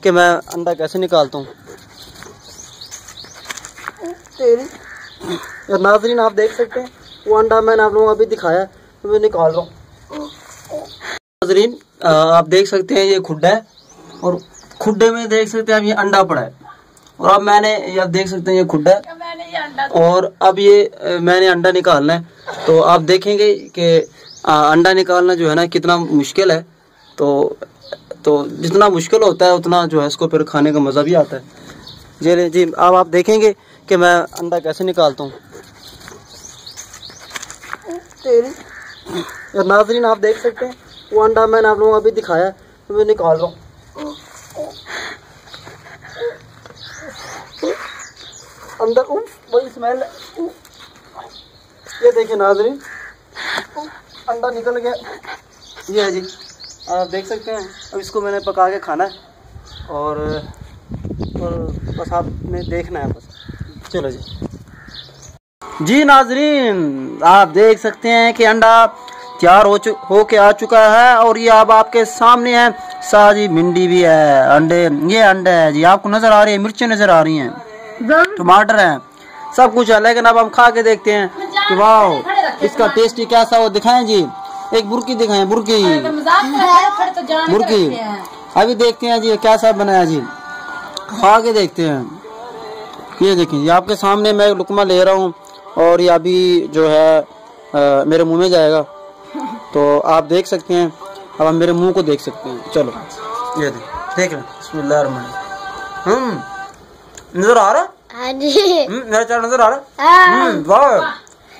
कि मैं अंडा कैसे निकालता हूँ। नाज़रीन आप देख सकते हैं वो अंडा मैंने आप लोगों को अभी दिखाया, तो मैं निकाल रहा हूँ। नाज़रीन आप देख सकते हैं ये खुड्डा है और खुड्डे में देख सकते हैं अब ये अंडा पड़ा है। और अब मैंने ये आप देख सकते हैं ये खुड्डा है और अब ये मैंने अंडा निकालना है। तो आप देखेंगे कि अंडा निकालना जो है ना कितना मुश्किल है। तो जितना मुश्किल होता है उतना जो है इसको फिर खाने का मज़ा भी आता है। जी अब आप देखेंगे कि मैं अंडा कैसे निकालता हूँ। नाज़रीन आप देख सकते हैं वो अंडा मैंने आप लोगों को अभी दिखाया, तो मैं निकाल रहा हूँ। अंदर बड़ी स्मेल। ये देखिए नाज़रीन अंडा निकल गया। ये है जी आप देख सकते हैं। अब इसको मैंने पका के खाना है और बस आपने देखना है बस। चलो जी नाज़रीन आप देख सकते हैं कि अंडा तैयार हो के आ चुका है और ये अब आपके सामने है। साजी भिंडी भी है, अंडे ये अंडे है जी, आपको नजर आ रही है, मिर्चें नजर आ रही हैं, टमाटर है, सब कुछ है। लेकिन अब हम खा के देखते हैं कि वाह इसका टेस्ट कैसा हो। दिखाएं जी, एक बुर्की दिखाएं, बुर्की अभी देखते हैं जी कैसा बनाया जी, खा के देखते हैं। ये देखें ये आपके सामने मैं लुकमा ले रहा हूँ और ये अभी जो है मेरे मुंह में जाएगा, तो आप देख सकते हैं। अब आप मेरे मुंह को देख सकते हैं। चलो ये देख लें। बिस्मिल्लाहिर्रहमानिर्रहीम। नजर आ रहा? हाँ जी। मेरा चेहरा नजर आ रहा? वाह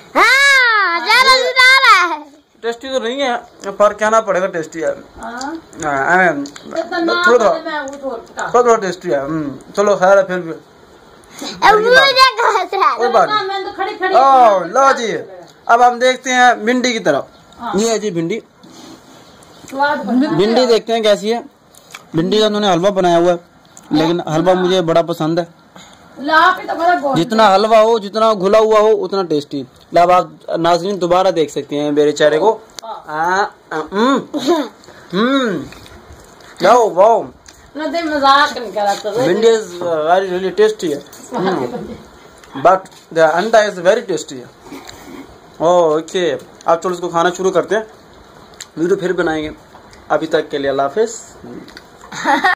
टेस्टी तो नहीं है पर कहना पड़ेगा टेस्टी है। थोड़ा टेस्टी है। चलो खैर है फिर भी लो जी। अब हम देखते हैं भिंडी की तरफ। ये है जी भिंडी। भिंडी देखते हैं कैसी है। भिंडी का उन्होंने हलवा बनाया हुआ है, लेकिन हलवा मुझे बड़ा पसंद है। जितना हलवा हो, जितना घुला हुआ हो उतना टेस्टी। अब आप नाज़रीन दोबारा देख सकते हैं मेरे चेहरे को। Bhindi is very really tasty है, but the anda is very tasty है। ओके अब चलो इसको खाना शुरू करते हैं, वीडियो फिर बनाएंगे। अभी तक के लिए अल्लाह हाफिज।